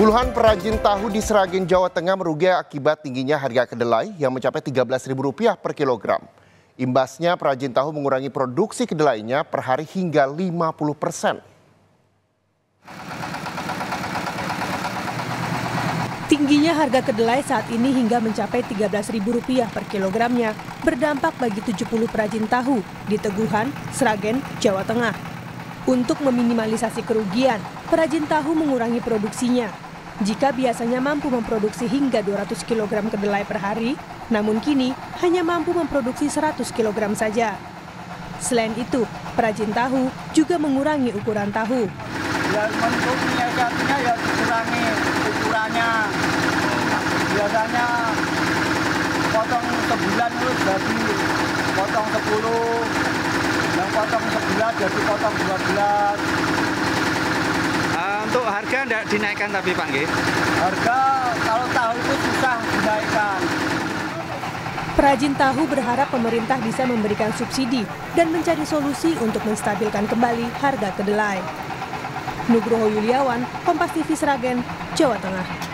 Puluhan perajin tahu di Sragen, Jawa Tengah merugi akibat tingginya harga kedelai yang mencapai Rp13.000 per kilogram. Imbasnya perajin tahu mengurangi produksi kedelainya per hari hingga 50%. Tingginya harga kedelai saat ini hingga mencapai Rp13.000 per kilogramnya berdampak bagi 70 perajin tahu di Teguhan, Sragen, Jawa Tengah. Untuk meminimalisasi kerugian, perajin tahu mengurangi produksinya. Jika biasanya mampu memproduksi hingga 200 kg kedelai per hari, namun kini hanya mampu memproduksi 100 kg saja. Selain itu, perajin tahu juga mengurangi ukuran tahu. Ya, untuk menyiasatinya ya dikurangi ukurannya. Biasanya potong sebulan itu jadi potong 10, yang potong 11 jadi potong 12. Untuk harga tidak dinaikkan tapi Pak Nggih? Harga kalau tahu itu susah dinaikkan. Perajin tahu berharap pemerintah bisa memberikan subsidi dan mencari solusi untuk menstabilkan kembali harga kedelai. Nugroho Yuliawan, Kompas TV Sragen, Jawa Tengah.